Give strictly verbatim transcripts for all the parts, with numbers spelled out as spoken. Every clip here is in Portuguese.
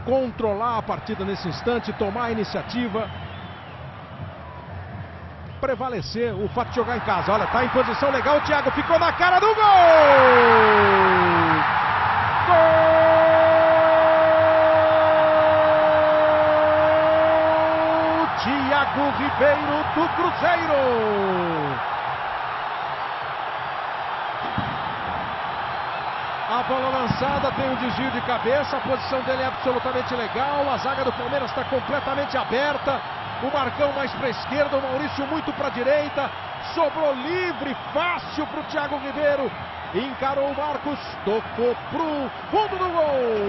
controlar a partida nesse instante, tomar a iniciativa, prevalecer o fato de jogar em casa. Olha, tá em posição legal, o Thiago ficou na cara do gol! Gol! Thiago Ribeiro do Cruzeiro! A bola lançada, tem um desvio de cabeça, a posição dele é absolutamente legal, a zaga do Palmeiras está completamente aberta, o Marcão mais para a esquerda, o Maurício muito para a direita, sobrou livre, fácil para o Thiago Ribeiro, encarou o Marcos, tocou para o fundo do gol.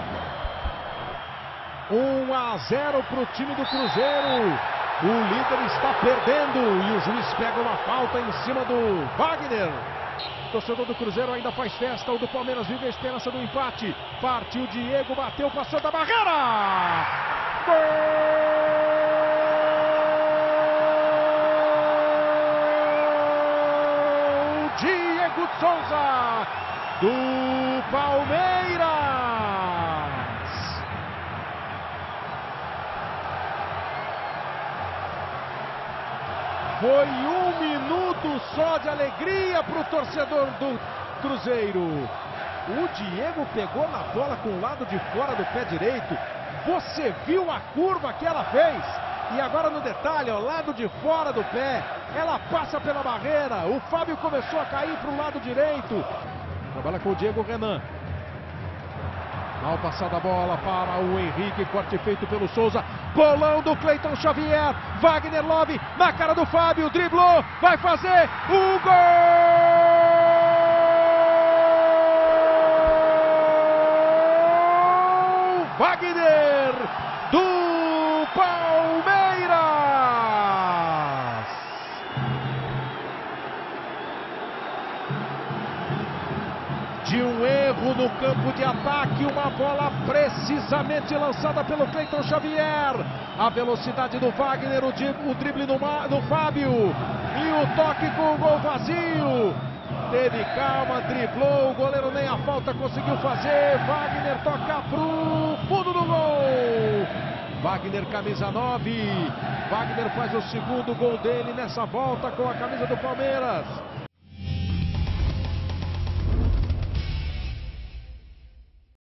um a zero para o time do Cruzeiro, o líder está perdendo e o juiz pega uma falta em cima do Wagner. O torcedor do Cruzeiro ainda faz festa, o do Palmeiras vive a esperança do empate. Partiu Diego, bateu, passou da barreira! Gol! Diego Souza, do Palmeiras! Foi um minuto só de alegria para o torcedor do Cruzeiro. O Diego pegou na bola com o lado de fora do pé direito. Você viu a curva que ela fez? E agora no detalhe, ó, lado de fora do pé. Ela passa pela barreira. O Fábio começou a cair para o lado direito. Trabalha com o Diego Renan. Mal passada a bola para o Henrique, corte feito pelo Souza. Bolão do Cleiton Xavier. Wagner Love na cara do Fábio, driblou, vai fazer o gol! Wagner do Palmeiras! De um erro no campo de ataque, uma bola precisamente lançada pelo Cleiton Xavier. A velocidade do Wagner, o, o drible do, do Fábio e o toque com o gol vazio. Teve calma, driblou, o goleiro nem a falta conseguiu fazer. Wagner toca pro fundo do gol. Wagner, camisa nove. Wagner faz o segundo gol dele nessa volta com a camisa do Palmeiras.